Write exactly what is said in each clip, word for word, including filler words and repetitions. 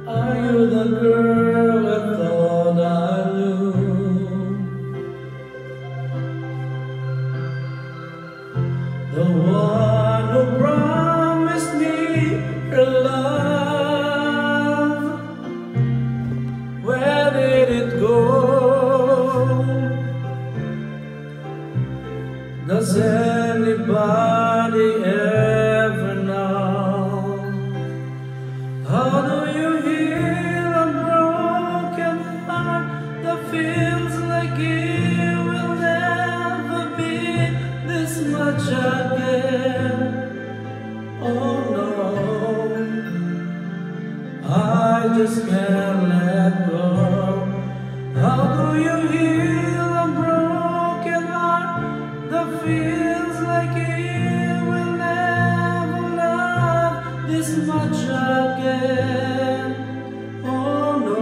Are you the girl I thought I knew? The one who promised me her love? Where did it go? Does anybody ever know? How do you heal a broken heart that feels like it will never be this much again? Oh no, I just can't let go. How do you heal a broken heart that feels like it will never love this much again? Oh no,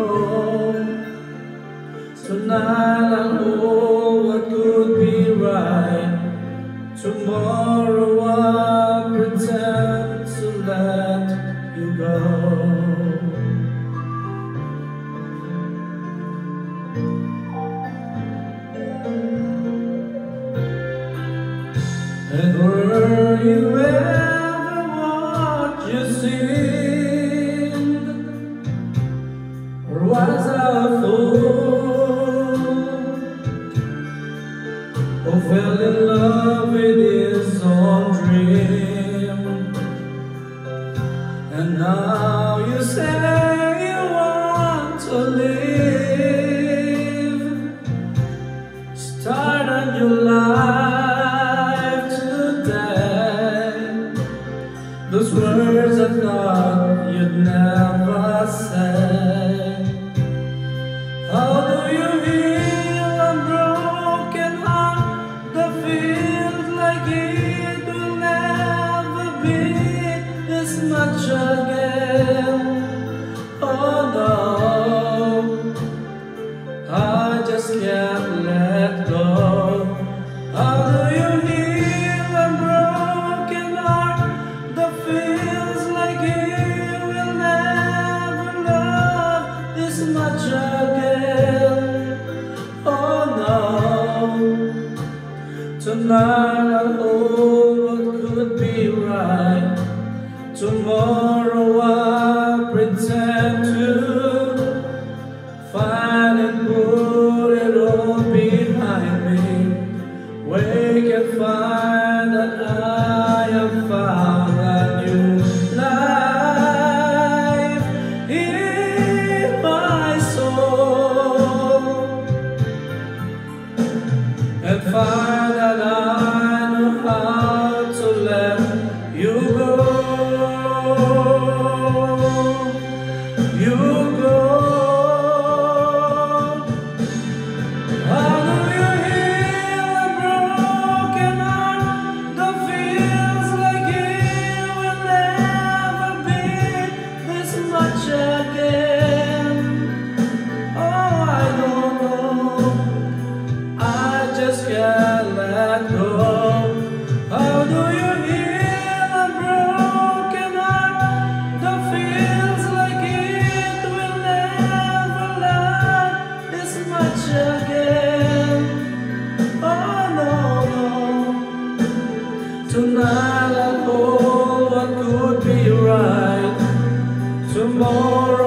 tonight I know what could be right. Tomorrow I'll pretend to let you go. And were you ever what you seemed? Or was I a fool who fell in love with his own dream? And now you say you want to live, start a new life today. Those words I thought you'd never say. How do you heal a broken heart that feels like it will never be this much again? Oh no, I just can't let go. How do you heal a broken heart that feels like it will never love this much again? Oh no, tonight I hold what could be right. Tomorrow I'll pretend to find and put it all behind me. Wake and find that I have found a new life in my soul, and find that I know how to let you go. You go. How do you heal a broken heart that feels like it will never be this much again? Oh, I don't know, I just can't let go. How do you heal a broken heart that feels like it will never love this much again? Oh no, no, tonight I hold what could be right. Tomorrow